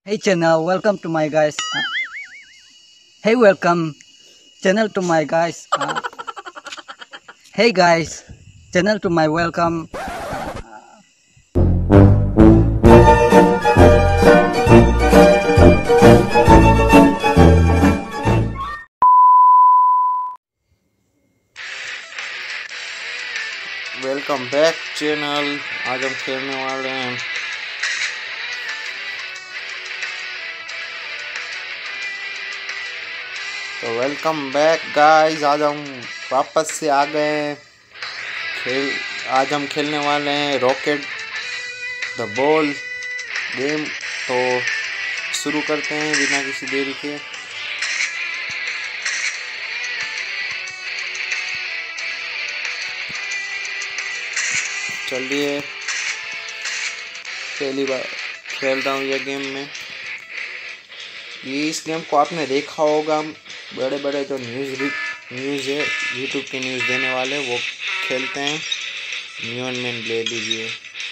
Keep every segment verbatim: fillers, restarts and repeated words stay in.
Hey channel, welcome to my guys. Uh, hey, welcome channel to my guys. Uh, hey guys, channel to my welcome. Welcome back channel. आज हम खेलने वाले हैं तो welcome back guys. आज हम वापस से आ गए हैं खेल। आज हम खेलने वाले हैं रॉकेट द बॉल गेम। तो शुरू करते हैं बिना किसी देरी के। चलिए, पहली बार खेल रहा हूँ ये गेम में। ये इस गेम को आपने देखा होगा, बड़े बड़े जो न्यूज़ न्यूज़ है, यूट्यूब के न्यूज़ देने वाले वो खेलते हैं। नियॉन मैन ले लीजिए।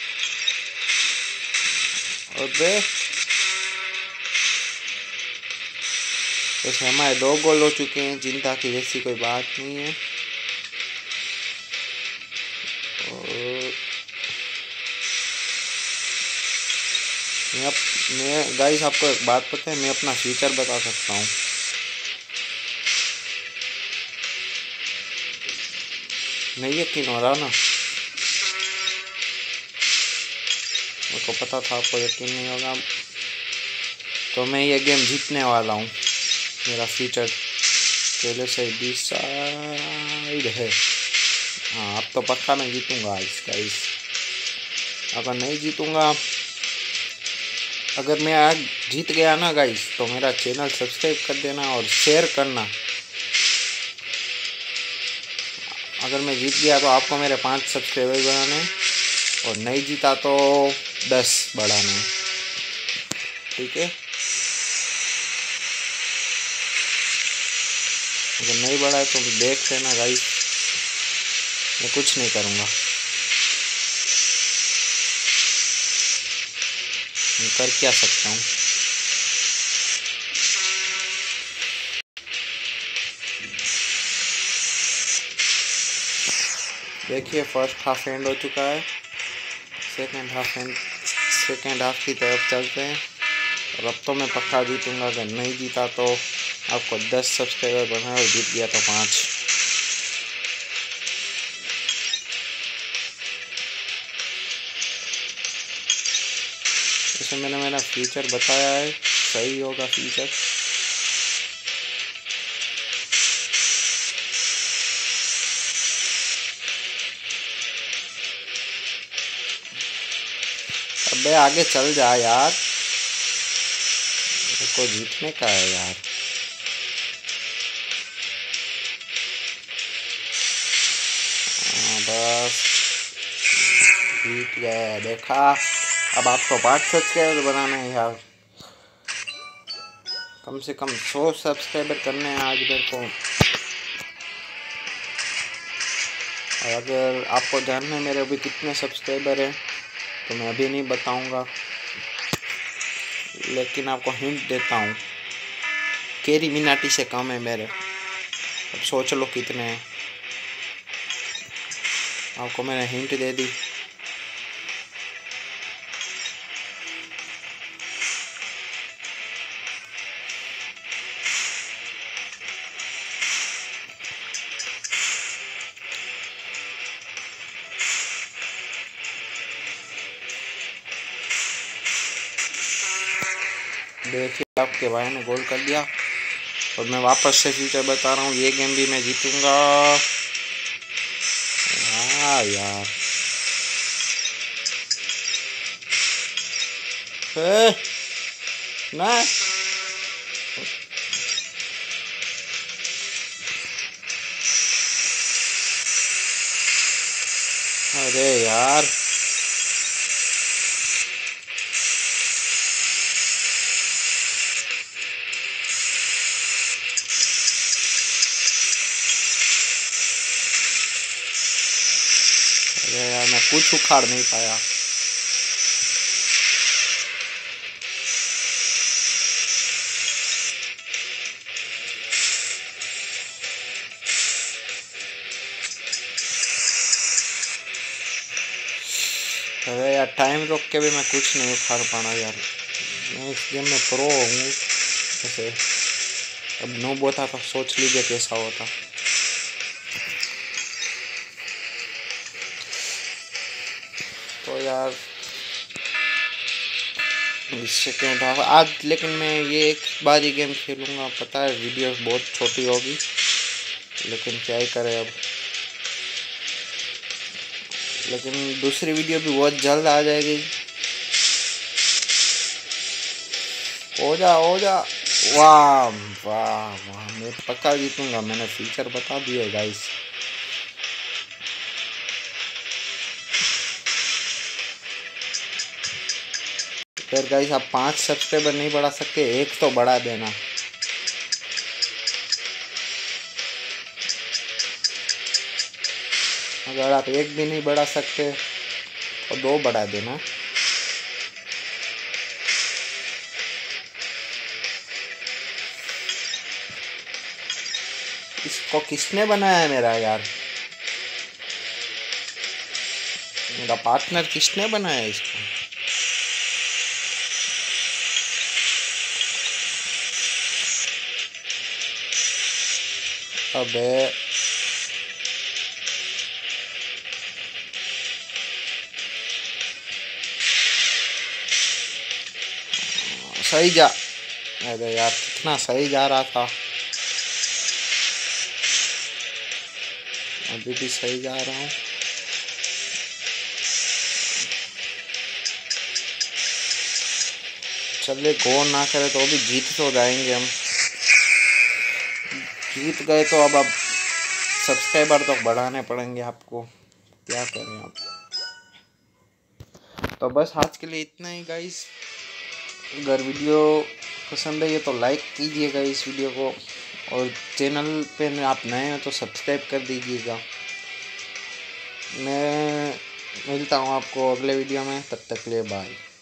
और बे वैसे हमारे दो गोल हो चुके हैं, चिंता की वैसी कोई बात नहीं है। और मैं अप, मैं गाइस आपको एक बात पता है, मैं अपना फ्यूचर बता सकता हूँ। नहीं यकीन हो रहा ना? मेरे को पता था आपको यकीन नहीं होगा। तो मैं ये गेम जीतने वाला हूँ। मेरा फ्यूचर पहले से डिसाइड है। हाँ, अब तो पक्का मैं जीतूंगा इस गाइस। अगर नहीं जीतूंगा, अगर मैं आज जीत गया ना गाइस, तो मेरा चैनल सब्सक्राइब कर देना और शेयर करना। अगर मैं जीत गया तो आपको मेरे पाँच सब्सक्राइबर बनाने, और नहीं जीता तो दस बढ़ाने। ठीक है? अगर नहीं बढ़ाए तो देख लेना गाइस, मैं कुछ नहीं करूँगा। मैं कर क्या सकता हूँ? देखिए, फर्स्ट हाफ एंड हो चुका है। Second half end second half की तरफ चलते हैं। और अब तो मैं पक्का जीतूंगा। अगर नहीं जीता तो आपको दस सब्सक्राइबर बनाए, और जीत गया तो पाँच। जैसे मैंने मेरा फ्यूचर बताया है, सही होगा फ्यूचर। अबे आगे चल जा यार, मेरे को जीतने का है यार। हाँ, बस जीत गया। देखा, अब आपको पाँच सब्सक्राइबर बनाना है यार। कम से कम सौ सब्सक्राइबर करने हैं आज मेरे को। और अगर आपको जानना है मेरे अभी कितने सब्सक्राइबर हैं, तो मैं अभी नहीं बताऊंगा, लेकिन आपको हिंट देता हूँ। केरी मिनाटी से कम है मेरे। अब सोच लो कितने हैं। आपको मैंने हिंट दे दी। देखिए, आपके भाई ने गोल कर दिया। और मैं वापस से फ्यूचर बता रहा हूँ, ये गेम भी मैं जीतूंगा। हाँ यार, ए, ना अरे यार, अरे यार, मैं कुछ उखाड़ नहीं पाया। अरे यार टाइम रोक के भी मैं कुछ नहीं उखाड़ पाना यार। मैं इस गेम में प्रो हूँ ऐसे। अब नो बोता तो सोच लीजिए कैसा होता। तो यार सेकेंड हाफ आज, लेकिन मैं ये एक बार ही गेम खेलूँगा। पता है वीडियो बहुत छोटी होगी, लेकिन क्या ही करें अब। लेकिन दूसरी वीडियो भी बहुत जल्द आ जाएगी। हो जा हो जा। वाह वाह वाह, मैं पक्का जीतूंगा। मैंने फीचर बता दिए गाइस। फिर गाइस आप पांच सब्सक्राइबर नहीं बढ़ा सकते, एक तो बढ़ा देना। अगर आप एक भी नहीं बढ़ा सकते तो दो बढ़ा देना। इसको किसने बनाया है मेरा यार? मेरा पार्टनर किसने बनाया है इसको? अबे सही जा। अरे यार कितना सही जा रहा था, अभी भी सही जा रहा हूँ। चलिए गोल ना करे तो भी जीत तो जाएंगे हम। जीत गए तो अब अब सब्सक्राइबर तो बढ़ाने पड़ेंगे आपको, क्या करें आप। तो बस आज के लिए इतना ही गाइस। अगर वीडियो पसंद है तो लाइक कीजिएगा इस वीडियो को, और चैनल पे आप नए हो तो सब्सक्राइब कर दीजिएगा। मैं मिलता हूँ आपको अगले वीडियो में, तब तक के लिए बाय।